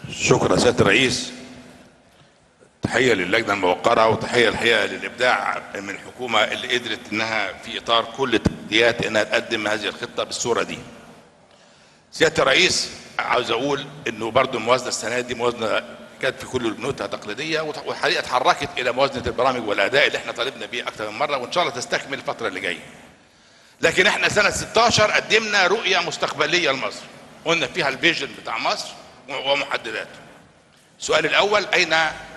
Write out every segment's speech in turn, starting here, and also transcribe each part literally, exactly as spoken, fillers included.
شكرا سيادة الرئيس. تحية للجنة الموقرة وتحية الحقيقة للإبداع من الحكومة اللي قدرت إنها في إطار كل التحديات إنها تقدم هذه الخطة بالصورة دي. سيادة الرئيس، عاوز أقول إنه برضو الموازنة السنة دي موازنة كانت في كل البنود تقليدية، والحقيقة اتحركت إلى موازنة البرامج والأداء اللي إحنا طالبنا بيه أكثر من مرة، وإن شاء الله تستكمل الفترة اللي جاية. لكن إحنا سنة ستاشر قدمنا رؤية مستقبلية لمصر، قلنا فيها الفيجن بتاع مصر ومحدداته. السؤال الأول: أين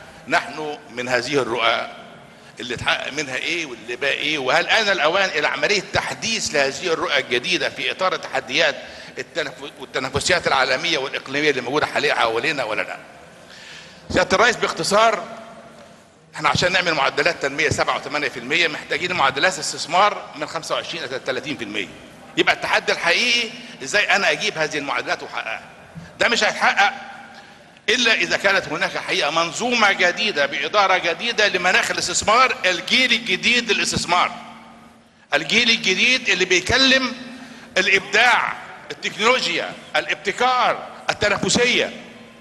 نحن من هذه الرؤى؟ اللي اتحقق منها ايه واللي بقى ايه؟ وهل آن الأوان إلى عملية تحديث لهذه الرؤى الجديدة في إطار التحديات والتنافسيات العالمية والإقليمية اللي موجودة حاليا حوالينا ولا لا؟ سيادة الرئيس، باختصار، احنا عشان نعمل معدلات تنمية سبعة وثمانية في المية محتاجين معدلات استثمار من خمسة وعشرين إلى ثلاثين في المية. يبقى التحدي الحقيقي ازاي انا اجيب هذه المعدلات واحققها. ده مش هيتحقق إلا إذا كانت هناك حقيقة منظومة جديدة بإدارة جديدة لمناخ الاستثمار، الجيل الجديد للاستثمار، الجيل الجديد اللي بيكلم الإبداع، التكنولوجيا، الابتكار، التنافسية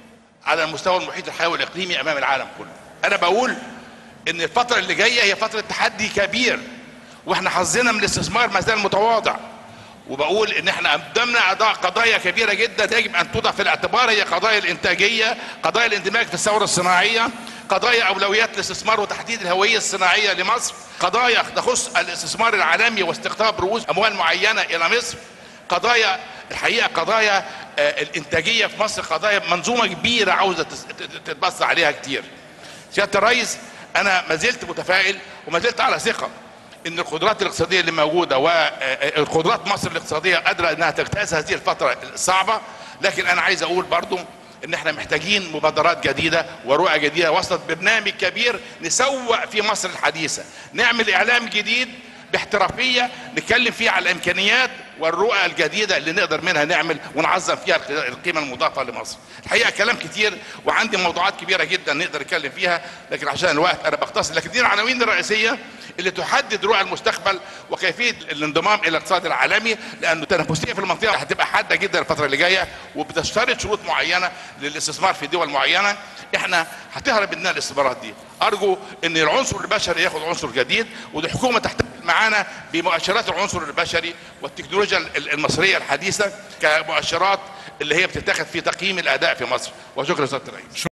على المستوى المحيط الحيوي والإقليمي أمام العالم كله. أنا بقول إن الفترة اللي جاية هي فترة تحدي كبير، وإحنا حظنا من الاستثمار ما زال متواضع. وبقول ان احنا قدامنا قضايا كبيره جدا يجب ان توضع في الاعتبار، هي قضايا الانتاجيه، قضايا الاندماج في الثوره الصناعيه، قضايا اولويات الاستثمار وتحديد الهويه الصناعيه لمصر، قضايا تخص الاستثمار العالمي واستقطاب رؤوس اموال معينه الى مصر، قضايا الحقيقه قضايا الانتاجيه في مصر، قضايا منظومه كبيره عاوزه تتبص عليها كتير. سياده الرئيس، انا ما زلت متفائل وما زلت على ثقه ان القدرات الاقتصاديه اللي موجوده والقدرات مصر الاقتصاديه قادره انها تجتاز هذه الفتره الصعبه. لكن انا عايز اقول برضو ان احنا محتاجين مبادرات جديده ورؤى جديده وسط برنامج كبير نسوق في مصر الحديثه، نعمل اعلام جديد باحترافيه نتكلم فيه على الامكانيات والرؤى الجديده اللي نقدر منها نعمل ونعظم فيها القيمه المضافه لمصر. الحقيقه كلام كتير وعندي موضوعات كبيره جدا نقدر نتكلم فيها، لكن عشان الوقت انا بختصر. لكن دي العناوين الرئيسيه اللي تحدد رؤى المستقبل وكيفيه الانضمام الى الاقتصاد العالمي، لانه التنافسيه في المنطقه هتبقى حاده جدا الفتره اللي جايه، وبتشترط شروط معينه للاستثمار في دول معينه. احنا هتهرب مننا الاستثمارات دي. ارجو ان العنصر البشري ياخد عنصر جديد، والحكومه تحتفل معانا بمؤشرات العنصر البشري والتكنولوجيا المصريه الحديثه كمؤشرات اللي هي بتتاخد في تقييم الاداء في مصر. وشكرا سياده الرئيس.